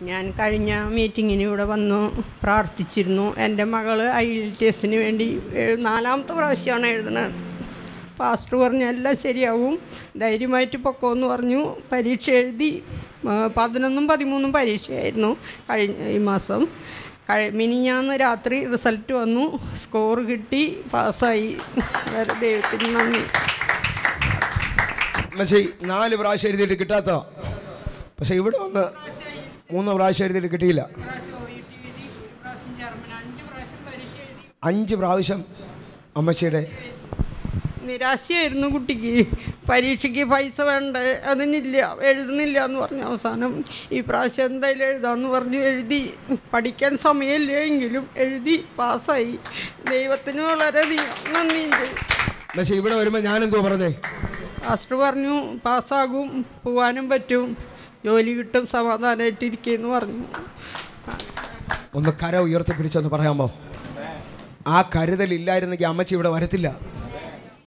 ഞാൻ കഴിഞ്ഞ മീറ്റിങ്ങിന് ഇവിടെ വന്നു പ്രാർത്ഥിച്ചിരുന്നു. എൻ്റെ മകൾ IELTS വേണ്ടി 4ാമത്തെ പ്രാവശ്യമാണ് എഴുതുന്നത്. പാസ്റ്റർ പറഞ്ഞു എല്ലാം ശരിയാവും, ധൈര്യമായിട്ട് പൊക്കോന്ന് പറഞ്ഞു. പരീക്ഷ എഴുതി. 11ഉം 13ഉം പരീക്ഷയായിരുന്നു ഈ മാസം. മിനിഞ്ഞാന്ന് രാത്രി റിസൾട്ട് വന്നു, സ്കോർ കിട്ടി, പാസ്സായി. ദൈവത്തിന് നന്ദി. 4 പ്രാവശ്യം എഴുതിയിട്ട് കിട്ടാത്ത, പക്ഷെ ഇവിടെ വന്ന് 3 പ്രാവശ്യം എഴുതിയിട്ട് കിട്ടിയില്ല. 5 പ്രാവശ്യം അമ്മച്ചിയുടെ നിരാശയായിരുന്നു കുട്ടിക്ക്. പരീക്ഷയ്ക്ക് പൈസ വേണ്ട, അതിനില്ല, എഴുതുന്നില്ല എന്ന് പറഞ്ഞു. അവസാനം ഈ പ്രാവശ്യം എന്തായാലും എഴുതാമെന്ന് പറഞ്ഞു. എഴുതി. പഠിക്കാൻ സമയമില്ല എങ്കിലും എഴുതി, പാസ്സായി. ദൈവത്തിന് വളരെയധികം നന്ദിയുണ്ട്. പക്ഷേ ഇവിടെ വരുമ്പോൾ ഞാനെന്തോ പറഞ്ഞേ? പാസ്റ്റർ പറഞ്ഞു പാസ്സാകും, പോകാനും പറ്റും, ജോലി കിട്ടും, സമാധാനമായിട്ടിരിക്കുമെന്ന് പറഞ്ഞു. ഒന്ന് കര ഉയർത്തി പിടിച്ചൊന്ന് പറയാമോ? ആ കരുതലില്ലായിരുന്നെങ്കിൽ അമ്മച്ചി ഇവിടെ വരത്തില്ല.